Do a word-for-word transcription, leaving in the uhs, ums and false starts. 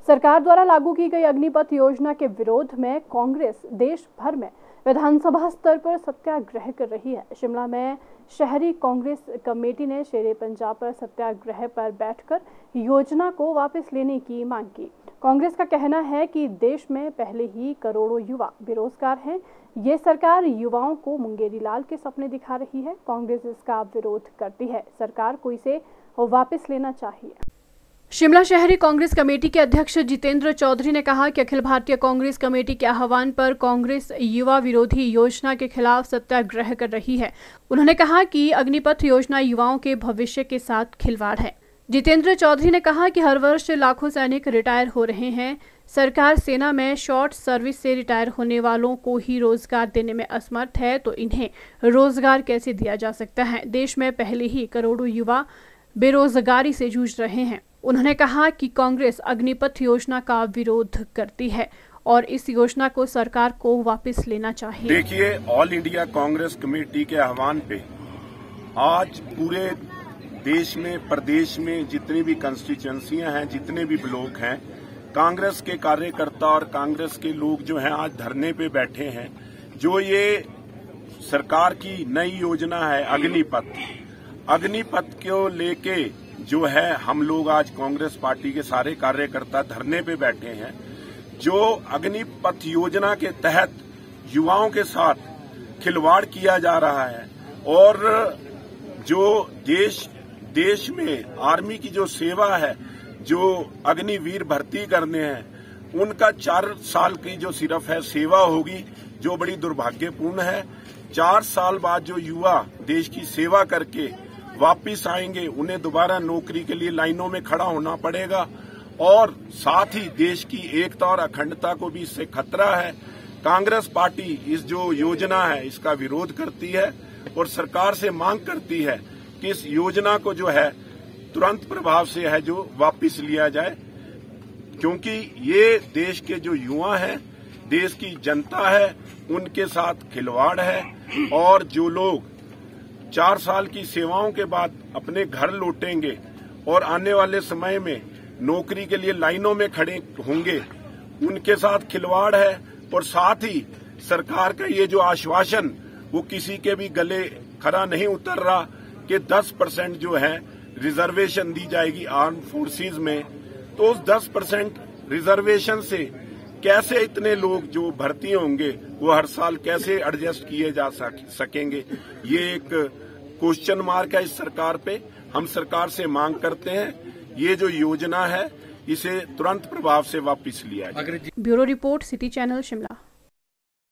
सरकार द्वारा लागू की गई अग्निपथ योजना के विरोध में कांग्रेस देश भर में विधानसभा स्तर पर सत्याग्रह कर रही है। शिमला में शहरी कांग्रेस कमेटी ने शेरे पंजाब पर सत्याग्रह पर बैठकर योजना को वापस लेने की मांग की। कांग्रेस का कहना है कि देश में पहले ही करोड़ों युवा बेरोजगार हैं। ये सरकार युवाओं को मुंगेरी लाल के सपने दिखा रही है। कांग्रेस इसका विरोध करती है। सरकार को इसे वापस लेना चाहिए। शिमला शहरी कांग्रेस कमेटी के अध्यक्ष जितेंद्र चौधरी ने कहा कि अखिल भारतीय कांग्रेस कमेटी के आह्वान पर कांग्रेस युवा विरोधी योजना के खिलाफ सत्याग्रह कर रही है। उन्होंने कहा कि अग्निपथ योजना युवाओं के भविष्य के साथ खिलवाड़ है। जितेंद्र चौधरी ने कहा कि हर वर्ष लाखों सैनिक रिटायर हो रहे हैं। सरकार सेना में शॉर्ट सर्विस से रिटायर होने वालों को ही रोजगार देने में असमर्थ है, तो इन्हें रोजगार कैसे दिया जा सकता है। देश में पहले ही करोड़ों युवा बेरोजगारी से जूझ रहे हैं। उन्होंने कहा कि कांग्रेस अग्निपथ योजना का विरोध करती है और इस योजना को सरकार को वापस लेना चाहिए। देखिए, ऑल इंडिया कांग्रेस कमेटी के आह्वान पे आज पूरे देश में, प्रदेश में जितनी भी कंस्टिट्यूएंसियां हैं, जितने भी ब्लॉक हैं, कांग्रेस के कार्यकर्ता और कांग्रेस के लोग जो हैं आज धरने पे बैठे हैं। जो ये सरकार की नई योजना है अग्निपथ, अग्निपथ को लेके जो है हम लोग आज कांग्रेस पार्टी के सारे कार्यकर्ता धरने पे बैठे हैं। जो अग्निपथ योजना के तहत युवाओं के साथ खिलवाड़ किया जा रहा है और जो देश देश में आर्मी की जो सेवा है, जो अग्निवीर भर्ती करने हैं, उनका चार साल की जो सिर्फ है सेवा होगी, जो बड़ी दुर्भाग्यपूर्ण है। चार साल बाद जो युवा देश की सेवा करके वापिस आएंगे, उन्हें दोबारा नौकरी के लिए लाइनों में खड़ा होना पड़ेगा और साथ ही देश की एकता और अखंडता को भी इससे खतरा है। कांग्रेस पार्टी इस जो योजना है इसका विरोध करती है और सरकार से मांग करती है कि इस योजना को जो है तुरंत प्रभाव से है जो वापिस लिया जाए, क्योंकि ये देश के जो युवा हैं, देश की जनता है, उनके साथ खिलवाड़ है। और जो लोग चार साल की सेवाओं के बाद अपने घर लौटेंगे और आने वाले समय में नौकरी के लिए लाइनों में खड़े होंगे, उनके साथ खिलवाड़ है। और साथ ही सरकार का ये जो आश्वासन वो किसी के भी गले खरा नहीं उतर रहा कि दस परसेंट जो है रिजर्वेशन दी जाएगी आर्म फोर्सेज में, तो उस दस परसेंट रिजर्वेशन से कैसे इतने लोग जो भर्ती होंगे वो हर साल कैसे एडजस्ट किए जा सकेंगे। ये एक क्वेश्चन मार्क है इस सरकार पे। हम सरकार से मांग करते हैं ये जो योजना है इसे तुरंत प्रभाव से वापस लिया जाए। Bureau report, city channel, Shimla.